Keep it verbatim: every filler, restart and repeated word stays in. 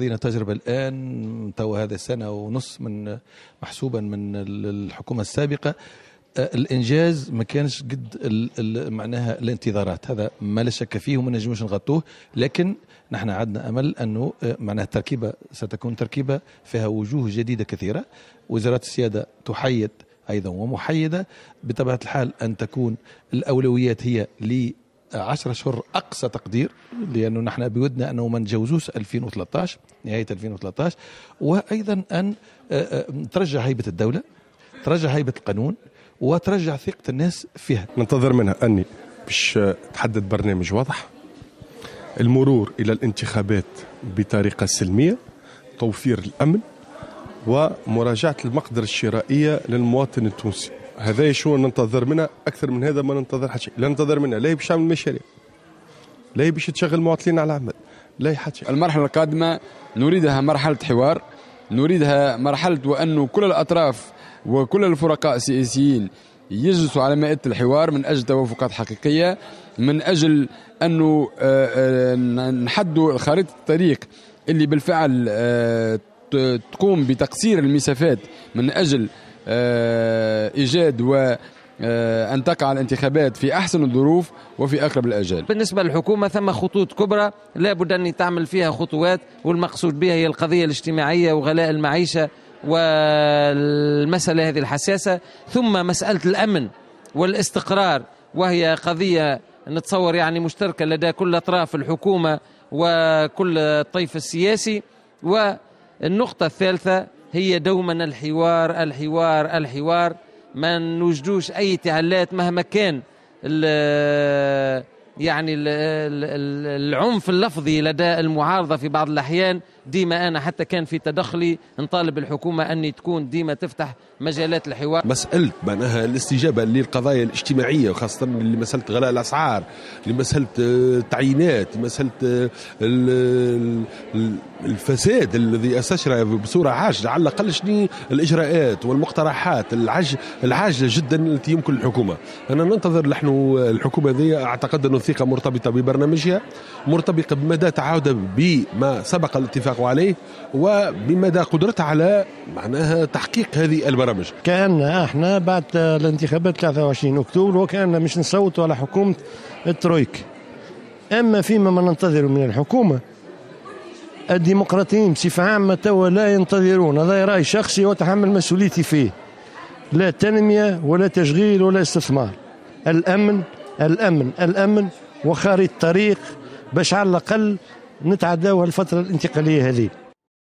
لدينا تجربة الآن تو هذا سنة ونص من محسوبا من الحكومة السابقة. الإنجاز ما كانش قد معناها الانتظارات، هذا ما لا شك فيه وما نجموش نغطوه، لكن نحن عندنا أمل أنه معناها التركيبة ستكون تركيبة فيها وجوه جديدة كثيرة. وزارة السيادة تحيد أيضا ومحيدة بطبيعة الحال أن تكون الأولويات هي ل عشرة أشهر أقصى تقدير، لأنه نحن بودنا أنه ما نتجاوزوش ألفين وثلاثة عشر نهاية ألفين وثلاثة عشر، وأيضا أن ترجع هيبة الدولة، ترجع هيبة القانون، وترجع ثقة الناس فيها. ننتظر منها أني باش تحدد برنامج واضح، المرور إلى الانتخابات بطريقة سلمية، توفير الأمن، ومراجعة المقدرة الشرائية للمواطن التونسي. هذا شو ننتظر منها، أكثر من هذا ما ننتظر حتى شيء. لا ننتظر منها لا باش تعمل مشاريع، لا باش تشغل المواطنين على العمل، لا حتى شيء. المرحلة القادمة نريدها مرحلة حوار، نريدها مرحلة وأنه كل الأطراف وكل الفرقاء السياسيين يجلسوا على مائدة الحوار من أجل توافقات حقيقية، من أجل أنه نحدوا خريطة الطريق اللي بالفعل تقوم بتقصير المسافات من أجل إيجاد وأن تقع الانتخابات في أحسن الظروف وفي أقرب الأجال. بالنسبة للحكومة ثم خطوط كبرى لابد أن تعمل فيها خطوات، والمقصود بها هي القضية الاجتماعية وغلاء المعيشة والمسألة هذه الحساسة، ثم مسألة الأمن والاستقرار، وهي قضية نتصور يعني مشتركة لدى كل أطراف الحكومة وكل الطيف السياسي. والنقطة الثالثة هي دوما الحوار الحوار الحوار، ما نوجدوش أي تعلات مهما كان يعني العنف اللفظي لدى المعارضة في بعض الأحيان. ديما أنا حتى كان في تدخلي نطالب الحكومة أن تكون ديما تفتح مجالات الحوار. مسألة معناها الاستجابة للقضايا الاجتماعية، وخاصة لمسألة غلاء الأسعار، لمسألة التعيينات، لمسألة الفساد الذي استشرى بصورة عاجلة، على الأقل شنو الإجراءات والمقترحات العاجلة العاجلة جدا التي يمكن الحكومة. أنا ننتظر نحن الحكومة هذه، أعتقد أن الثقة مرتبطة ببرنامجها، مرتبطة بمدى تعاودها بما سبق الاتفاق عليه، وبمدى قدرتها على معناها تحقيق هذه البرامج. كان احنا بعد الانتخابات ثلاثة وعشرين أكتوبر وكان مش نصوتوا على حكومة الترويك، اما فيما ما ننتظر من الحكومة الديمقراطيين بصفة عامة توا لا ينتظرون، هذا رأي شخصي وتحمل مسؤوليتي فيه، لا تنمية ولا تشغيل ولا استثمار، الأمن الأمن الأمن وخارطة طريق باش على الأقل نتعداو الفترة الانتقالية هذه.